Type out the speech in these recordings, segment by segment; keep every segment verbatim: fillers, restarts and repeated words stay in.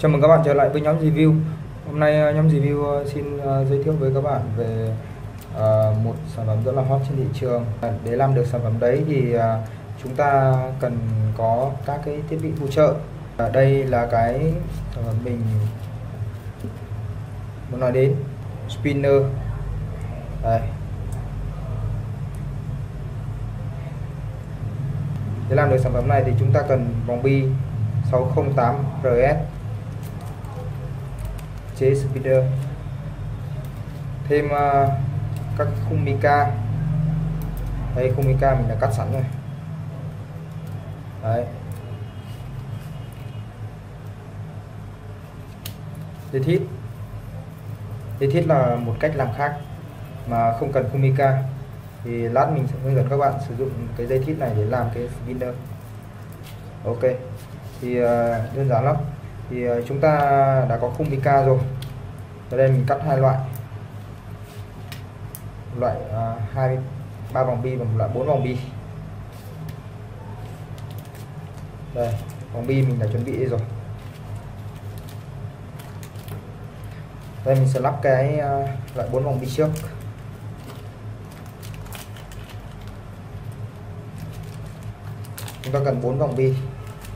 Chào mừng các bạn trở lại với nhóm review. Hôm nay nhóm review xin giới thiệu với các bạn về một sản phẩm rất là hot trên thị trường. Để làm được sản phẩm đấy thì chúng ta cần có các cái thiết bị phụ trợ. Đây là cái sản phẩm mình muốn nói đến, spinner. Đây. Để làm được sản phẩm này thì chúng ta cần vòng bi sáu không tám R S chế spinner, thêm uh, các khung mica. Đây, khung mica mình đã cắt sẵn rồi. Đấy. Dây thít. Dây thít là một cách làm khác mà không cần khung mica. Thì lát mình sẽ hướng dẫn các bạn sử dụng cái dây thít này để làm cái spinner. Ok. Thì uh, đơn giản lắm. Thì uh, chúng ta đã có khung mica rồi. Ở đây mình cắt hai loại. Một loại uh, hai ba vòng bi và một loại bốn vòng bi. Đây, vòng bi mình đã chuẩn bị rồi. Đây mình sẽ lắp cái uh, loại bốn vòng bi trước. Chúng ta cần bốn vòng bi.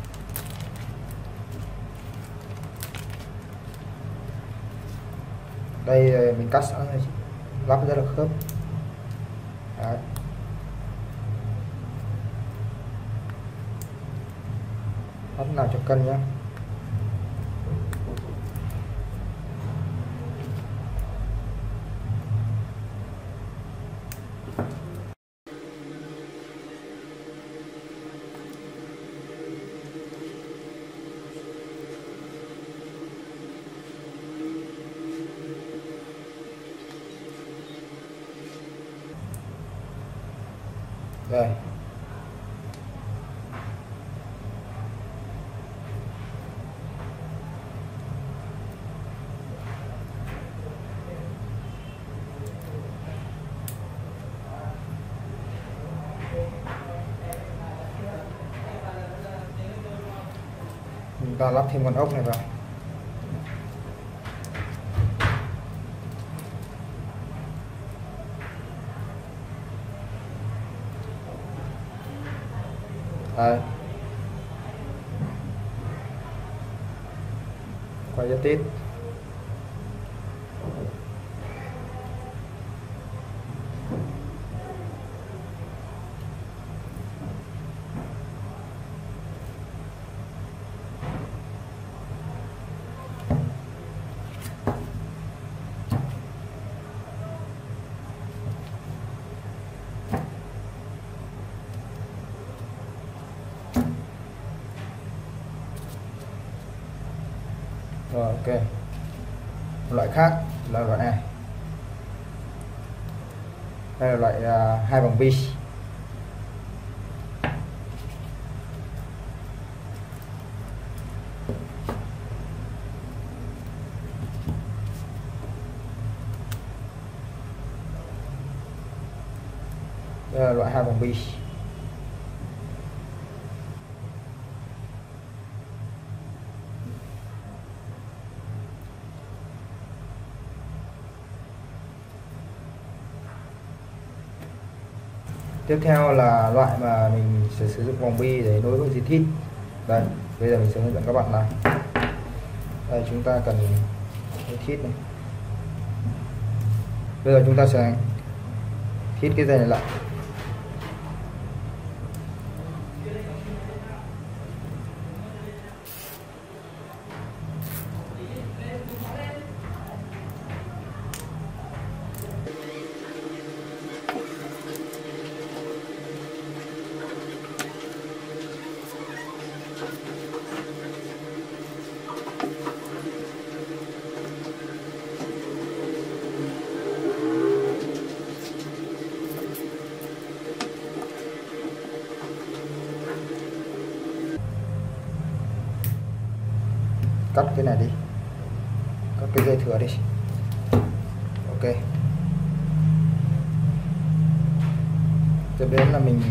Đây mình cắt sẵn rồi, lắp rất là khớp. Đấy. Lắp nào cho cân nhé. Đây. Chúng ta lắp thêm con ốc này vào. Đấy. Quay cho tít. Rồi, ok. Một loại khác là loại này. Đây là loại uh, hai vòng bi. Đây là loại hai vòng bi. Tiếp theo là loại mà mình sẽ sử dụng vòng bi để nối với dây thít. Đây, bây giờ mình sẽ hướng dẫn các bạn làm. Đây, chúng ta cần dây thít này. Bây giờ chúng ta sẽ thít cái dây này lại. Cắt cái này đi, cắt cái dây thừa đi. Ok. Tiếp đến là mình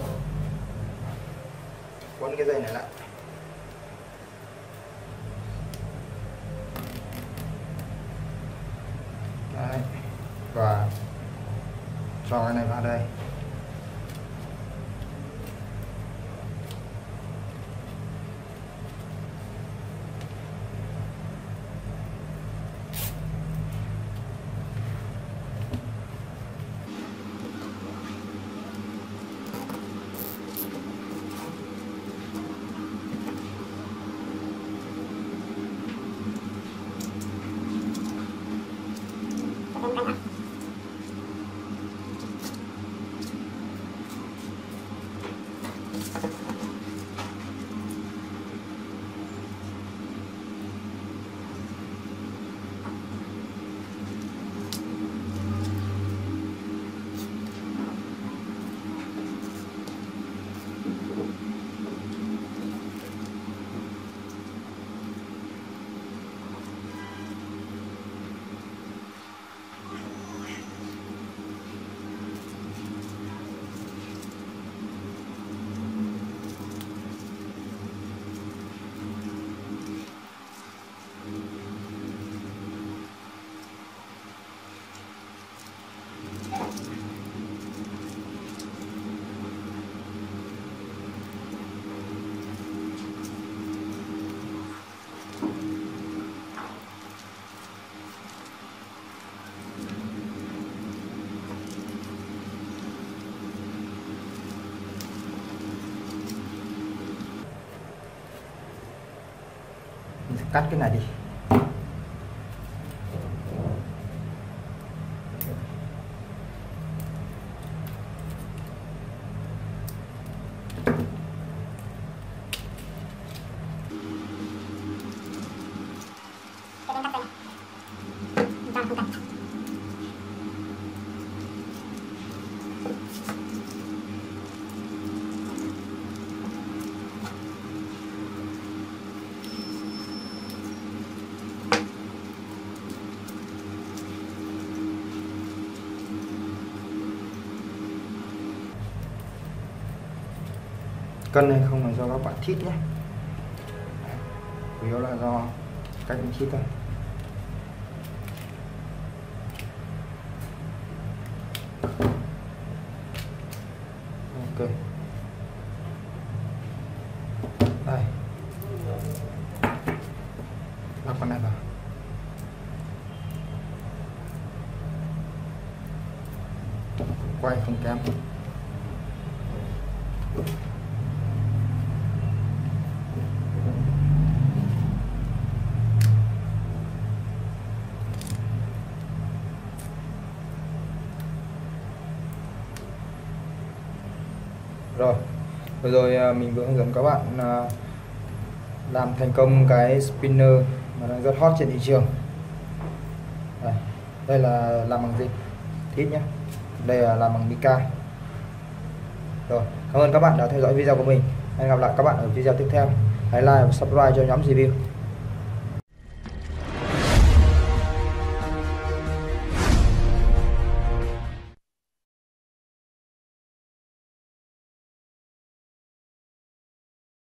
quấn cái dây này lại. vào đây. Mình sẽ cắt cái này đi. Cân này không là do các bạn thít nhé, chủ yếu là do cách mình thít thôi. Ok, đây lắp con này vào. Quay không kém. Rồi, vừa rồi mình vừa hướng dẫn các bạn làm thành công cái spinner mà đang rất hot trên thị trường. Đây, đây là làm bằng gì? Thít nhé. Đây là làm bằng mica. Rồi, cảm ơn các bạn đã theo dõi video của mình. Hẹn gặp lại các bạn ở video tiếp theo. Hãy like và subscribe cho nhóm review.